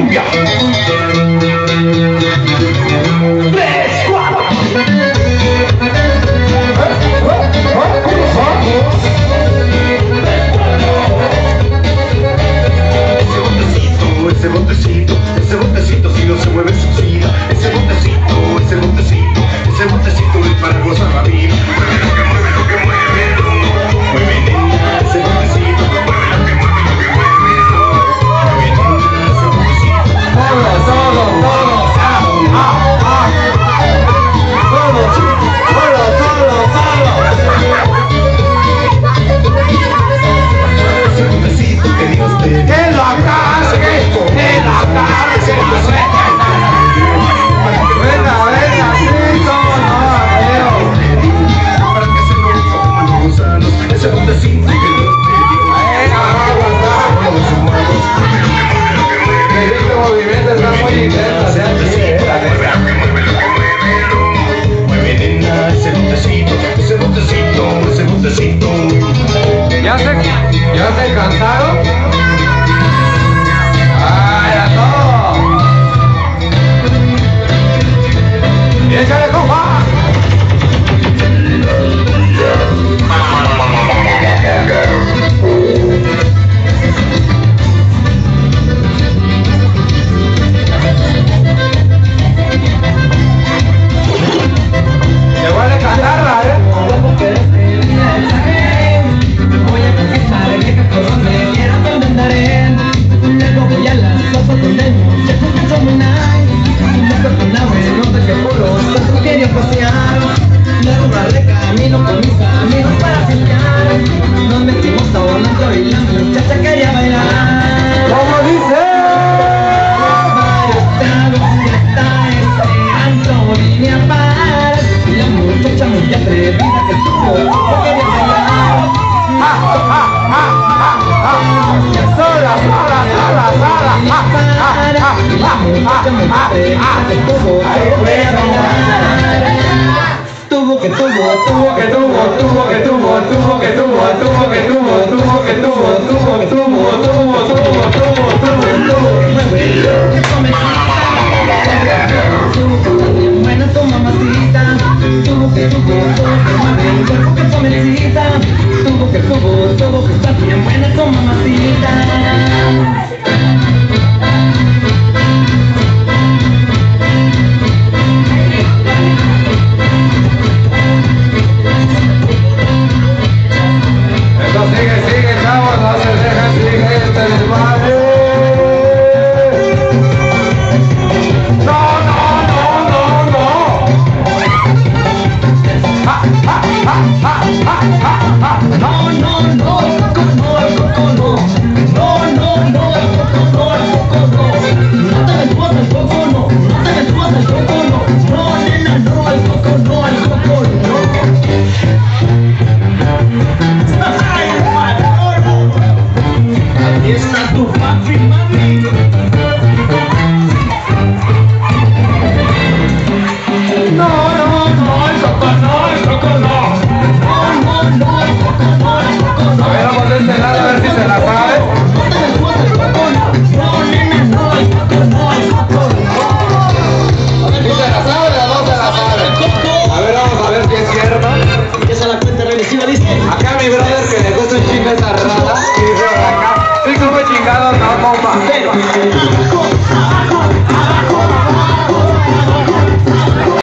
cumbia. 3, 4. Ese botecito si no se mueve suicida. Ese botecito es para gozar la vida. Mueve lo que mueve. Mueve nena, ese botecito. Mueve lo que mueve. Mueve nena, ese botecito. Todos. Ese botecito que Dios te dio. En la cárcel. Para que se coman los gusanos. Ese botecito que Dios te dio. Este movimiento está muy intenso, mueve nena, ese botecito. ¿Ya se cansaron? ¡Ay, a todo! ¡Y échale, compa! Se huele catarra, Voy a conquistar el viejo por donde quiera donde andaré. Luego voy a las sopas con demos, se juntan son un night. Luego con la no te que puro, solo quiero pasear. Luego darle camino con mis amigos para pelear. Nos metimos a volando y la muchacha quería bailar. ¿Cómo dice? Varios tragos y está esperando vine a parar. Y la muchacha muy atrevida que tuvo quería bailar. Sola. Tuvo que buena tu mamacita. Tuvo que estar bien buena tu mamacita. Eso sigue, chavos, no se deja, sigue este desmadre. No. Aquí está tu papi, mami. No, el coco no. A ver, vamos de este lado a ver si se la sabe. Si se la sabe o no se la sabe. A ver, vamos a ver si es cierto. Empieza la cuenta regresiva, dice. Acá mi brother que le gusta un chingo esa rata. Y por acá, sí como chingado, no, compa.